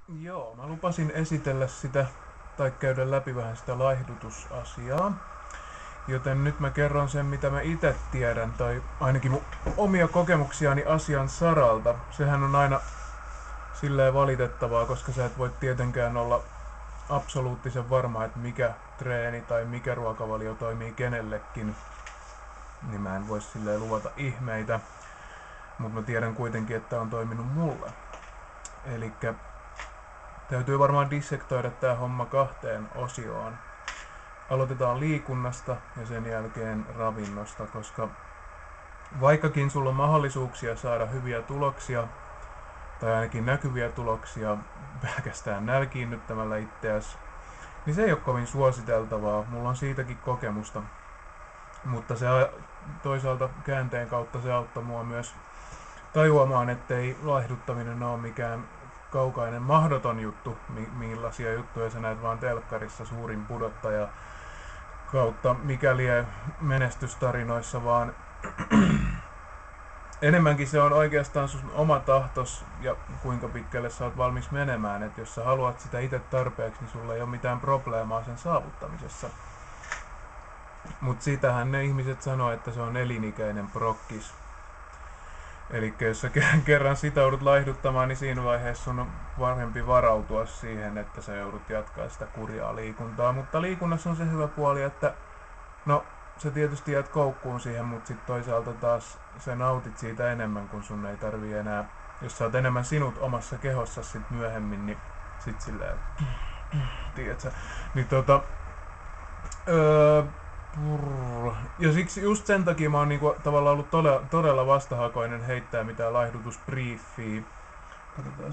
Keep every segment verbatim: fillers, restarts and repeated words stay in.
Joo, mä lupasin esitellä sitä tai käydä läpi vähän sitä laihdutusasiaa. Joten nyt mä kerron sen, mitä mä itse tiedän, tai ainakin mun omia kokemuksiani asian saralta. Sehän on aina silleen valitettavaa, koska sä et voi tietenkään olla absoluuttisen varma, että mikä treeni tai mikä ruokavalio toimii kenellekin. Niin mä en voi silleen luvata ihmeitä, mutta mä tiedän kuitenkin, että on toiminut mulle. Elikkä täytyy varmaan dissektoida tää homma kahteen osioon. Aloitetaan liikunnasta ja sen jälkeen ravinnosta, koska vaikkakin sulla on mahdollisuuksia saada hyviä tuloksia, tai ainakin näkyviä tuloksia pelkästään nälkiinnyttämällä itseäsi, niin se ei ole kovin suositeltavaa. Mulla on siitäkin kokemusta. Mutta se toisaalta käänteen kautta se auttoi mua myös tajuamaan, ettei laihduttaminen ole mikään kaukainen mahdoton juttu, millaisia juttuja sä näet vaan telkkarissa suurin pudottaja kautta mikä lie menestystarinoissa, vaan enemmänkin se on oikeastaan sun oma tahtos ja kuinka pitkälle sä oot valmis menemään. Et jos sä haluat sitä itse tarpeeksi, niin sulla ei ole mitään probleemaa sen saavuttamisessa. Mut sitähän ne ihmiset sanoo, että se on elinikäinen prokkis. Eli jos sä kerran sitoudut laihduttamaan, niin siinä vaiheessa sun on parempi varautua siihen, että sä joudut jatkaa sitä kurjaa liikuntaa. Mutta liikunnassa on se hyvä puoli, että no sä tietysti jäät koukkuun siihen, mutta sit toisaalta taas sä nautit siitä enemmän, kun sun ei tarvii enää, jos sä oot enemmän sinut omassa kehossa sit myöhemmin, niin sit silleen, tiedätkö, niin tota, öö, ja siksi just sen takia mä oon niinku tavallaan ollut todella, todella vastahakoinen heittää mitään laihdutusbriefiä. Katsotaan.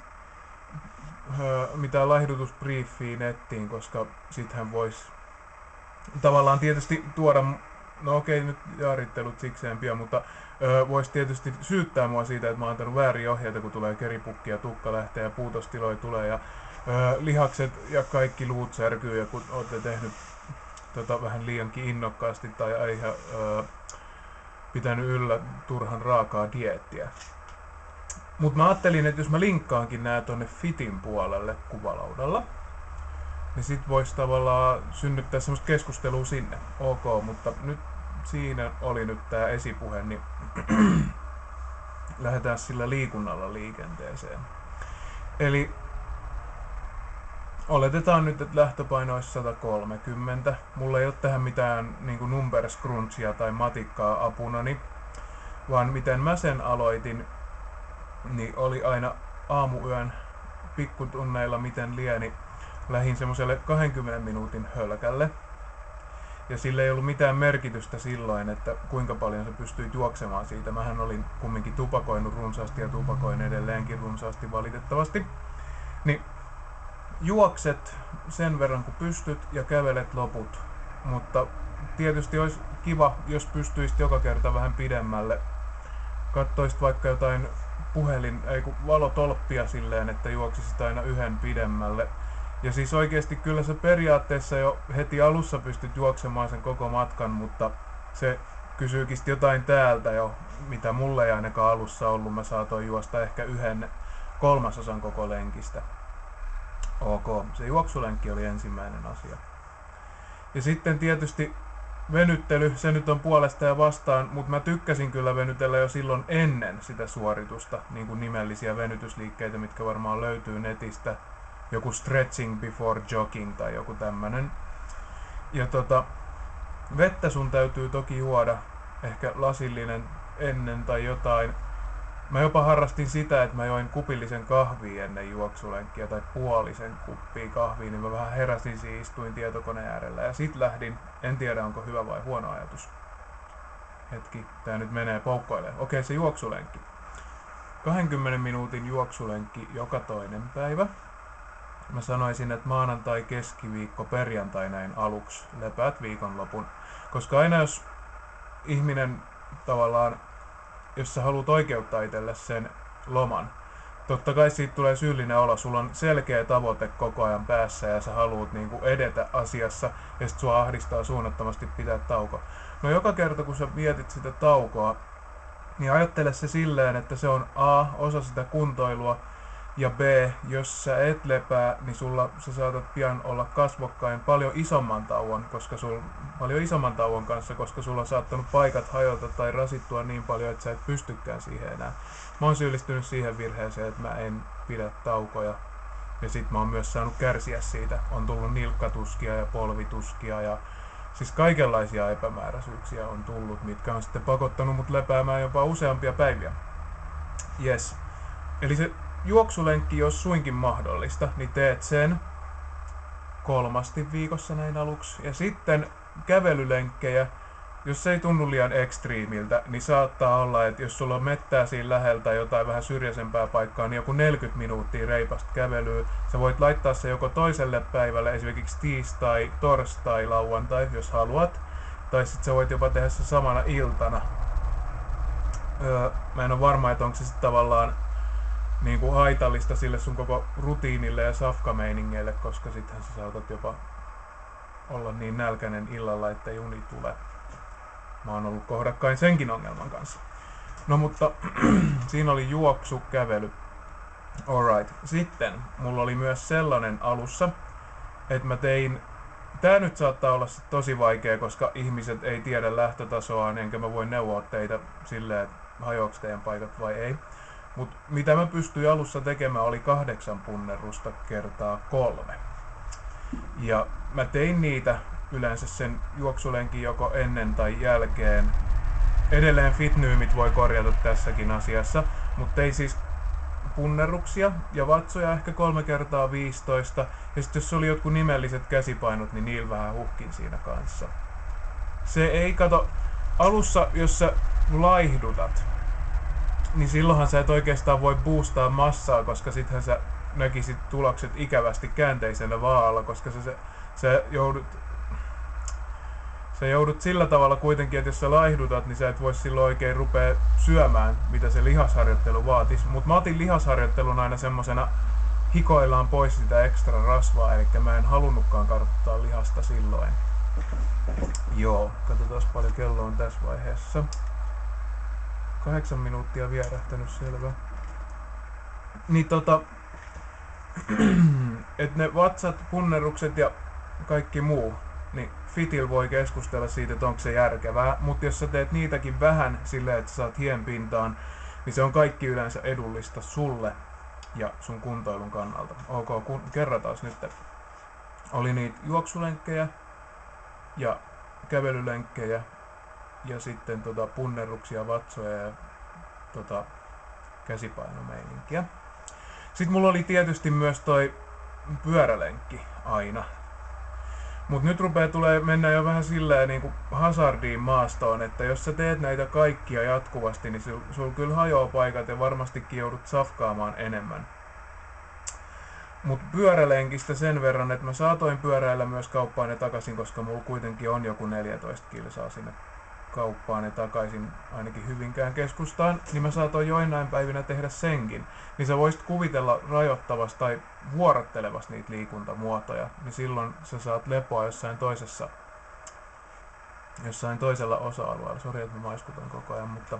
Öö, mitään laihdutusbriefiä nettiin, koska sittenhän vois tavallaan tietysti tuoda, no okei nyt jaarittelut sikseen pian, mutta öö, vois tietysti syyttää mua siitä, että mä oon antanut väärin ohjeita, kun tulee keripukki ja tukka lähtee ja puutostiloja tulee ja öö, lihakset ja kaikki luut särkyy ja kun ootte tehnyt tota, vähän liiankin innokkaasti tai ei öö, pitänyt yllä turhan raakaa dieettiä. Mut mä ajattelin, että jos mä linkkaankin nää tonne Fitin puolelle kuvalaudalla, niin sit vois tavallaan synnyttää semmoista keskustelua sinne. Ok, mutta nyt siinä oli nyt tää esipuhe, niin lähdetään sillä liikunnalla liikenteeseen. Eli oletetaan nyt, että lähtöpaino olisi sata kolmekymmentä. Mulla ei ole tähän mitään niin numbers crunchia tai matikkaa apunani, vaan miten mä sen aloitin, niin oli aina aamuyön pikkutunneilla miten lieni. Lähin semmoiselle kahdenkymmenen minuutin hölkälle. Ja sillä ei ollut mitään merkitystä silloin, että kuinka paljon sä pystyit juoksemaan siitä. Mähän olin kumminkin tupakoinut runsaasti ja tupakoin edelleenkin runsaasti valitettavasti. Niin juokset sen verran kun pystyt ja kävelet loput. Mutta tietysti olisi kiva, jos pystyisit joka kerta vähän pidemmälle. Kattoisit vaikka jotain puhelin, ei kun valotolppia silleen, että juoksisit aina yhden pidemmälle. Ja siis oikeesti kyllä sä periaatteessa jo heti alussa pystyt juoksemaan sen koko matkan, mutta se kysyykin jotain täältä jo, mitä mulle ei ainakaan alussa ollut. Mä saatoin juosta ehkä yhden kolmasosan koko lenkistä. Ok, se juoksulenkki oli ensimmäinen asia. Ja sitten tietysti venyttely, se nyt on puolesta ja vastaan, mutta mä tykkäsin kyllä venytellä jo silloin ennen sitä suoritusta, niin kuin nimellisiä venytysliikkeitä, mitkä varmaan löytyy netistä. Joku stretching before jogging tai joku tämmönen. Ja tota, vettä sun täytyy toki juoda, ehkä lasillinen ennen tai jotain. Mä jopa harrastin sitä, että mä join kupillisen kahvia ennen juoksulenkkiä tai puolisen kuppia kahvia, niin mä vähän heräsin siinä, istuin tietokoneen äärellä ja sit lähdin. En tiedä onko hyvä vai huono ajatus. Hetki, tää nyt menee poukkoilee. Okei, se juoksulenkki. kahdenkymmenen minuutin juoksulenkki joka toinen päivä. Mä sanoisin, että maanantai, keskiviikko, perjantai näin aluksi lepäät viikonlopun. Koska aina jos ihminen tavallaan, jos sä haluat oikeuttaa itselle sen loman, totta kai siitä tulee syyllinen olo. Sulla on selkeä tavoite koko ajan päässä ja sä haluat niinku edetä asiassa ja sit sua ahdistaa suunnattomasti pitää tauko. No joka kerta kun sä vietit sitä taukoa, niin ajattele se silleen, että se on A, osa sitä kuntoilua, Ja B, jos sä et lepää, niin sulla, sä saatat pian olla kasvokkain paljon isomman tauon, koska sul, paljon isomman tauon kanssa, koska sulla on saattanut paikat hajota tai rasittua niin paljon, että sä et pystykään siihen enää. Mä oon syyllistynyt siihen virheeseen, että mä en pidä taukoja. Ja sit mä oon myös saanut kärsiä siitä. On tullut nilkkatuskia ja polvituskia ja siis kaikenlaisia epämääräisyyksiä on tullut, mitkä on sitten pakottanut mut lepäämään jopa useampia päiviä. Yes. Eli se juoksulenkki, jos suinkin mahdollista, niin teet sen kolmasti viikossa näin aluksi. Ja sitten kävelylenkkejä, jos se ei tunnu liian ekstriimiltä, niin saattaa olla, että jos sulla on mettää siinä läheltä jotain vähän syrjäisempää paikkaa, niin joku neljäkymmentä minuuttia reipasta kävelyä. Sä voit laittaa se joko toiselle päivälle, esimerkiksi tiistai, torstai, lauantai, jos haluat. Tai sitten sä voit jopa tehdä se samana iltana. Öö, mä en ole varma, että onko se sitten tavallaan niin kuin haitallista sille sun koko rutiinille ja safkameiningeille, koska sittenhän sä saatat jopa olla niin nälkäinen illalla, että uni tule. Mä oon ollut kohdakkain senkin ongelman kanssa. No mutta siinä oli juoksu, kävely. Alright. Sitten mulla oli myös sellainen alussa, että mä tein, tää nyt saattaa olla sit tosi vaikea, koska ihmiset ei tiedä lähtötasoaan, enkä mä voi neuvoa teitä silleen, että hajoaks teidän paikat vai ei. Mut mitä mä pystyin alussa tekemään oli kahdeksan punnerusta kertaa kolme. Ja mä tein niitä yleensä sen juoksulenkin joko ennen tai jälkeen. Edelleen fitnyymit voi korjata tässäkin asiassa, mutta tein siis punneruksia ja vatsoja ehkä kolme kertaa viisitoista. Ja sitten jos oli jotkut nimelliset käsipainot, niin niillä vähän huhkin siinä kanssa. Se ei kato, alussa jos sä laihdutat, niin silloinhan sä et oikeastaan voi boostaa massaa, koska sittenhän sä näkisit tulokset ikävästi käänteisellä vaalla, koska sä, sä, sä joudut Sä joudut sillä tavalla kuitenkin, että jos sä laihdutat, niin sä et voi silloin oikein rupea syömään, mitä se lihasharjoittelu vaatis. Mut mä otin lihasharjoittelun aina semmosena hikoillaan pois sitä ekstra rasvaa, eli mä en halunnutkaan kartuttaa lihasta silloin. Joo, katsotaan paljon kello on tässä vaiheessa. Kahdeksan minuuttia vierähtänyt, selvä. Niin tota, et ne vatsat, punnerukset ja kaikki muu, niin fitil voi keskustella siitä, että onko se järkevää, mutta jos sä teet niitäkin vähän silleen, että sä saat hien pintaan, niin se on kaikki yleensä edullista sulle ja sun kuntoilun kannalta. Ok, kun, kerrataan nyt. Oli niitä juoksulenkkejä ja kävelylenkkejä ja sitten tota punnerruksia, vatsoja ja tota käsipainomeininkiä. Sitten mulla oli tietysti myös toi pyörälenkki aina. Mut nyt rupeaa tulee mennä jo vähän silleen niinku hazardiin maastoon, että jos sä teet näitä kaikkia jatkuvasti, niin sul, sul kyllä hajoaa paikat ja varmastikin joudut safkaamaan enemmän. Mut pyörälenkistä sen verran, että mä saatoin pyöräillä myös kauppaan ja takaisin, koska mulla kuitenkin on joku neljätoista kilsaa sinne kauppaan ja takaisin ainakin Hyvinkään keskustaan, niin mä saatoin joinain päivinä tehdä senkin. Niin sä voisit kuvitella rajoittavasti tai vuorottelevasti niitä liikuntamuotoja, niin silloin sä saat lepoa jossain toisessa, jossain toisella osa-alueella. Sori, että mä maiskutan koko ajan, mutta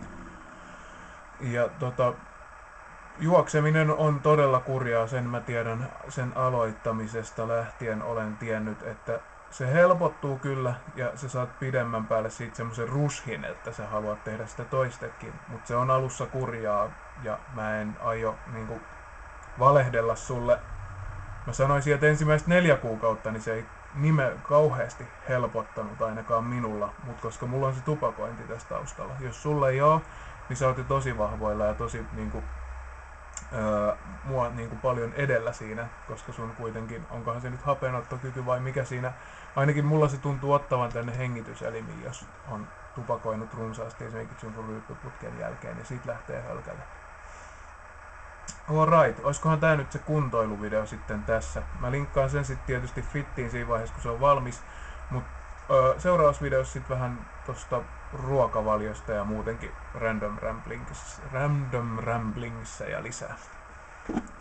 ja tota, juokseminen on todella kurjaa, sen mä tiedän, sen aloittamisesta lähtien olen tiennyt, että se helpottuu kyllä ja sä saat pidemmän päälle siitä semmoisen rushin, että sä haluat tehdä sitä toistekin, mutta se on alussa kurjaa ja mä en aio niinku valehdella sulle. Mä sanoisin, että ensimmäistä neljä kuukautta niin se ei nime kauheasti helpottanut ainakaan minulla, mutta koska mulla on se tupakointi tässä taustalla. Jos sulla ei oo, niin sä oot jo tosi vahvoilla ja tosi niinku Öö, mua niin kuin paljon edellä siinä, koska sun kuitenkin, onkohan se nyt hapenottokyky vai mikä siinä, ainakin mulla se tuntuu ottavan tänne hengityselimiin, jos on tupakoinut runsaasti esimerkiksi jonkun ryyppyputken jälkeen ja siitä lähtee hölkälle. Alright, oiskohan tää nyt se kuntoiluvideo sitten tässä. Mä linkkaan sen sitten tietysti fittiin siinä vaiheessa, kun se on valmis, mutta öö, seuraavassa videossa sitten vähän tosta ruokavaliosta ja muutenkin random ramblings, random ramblingissa ja lisää.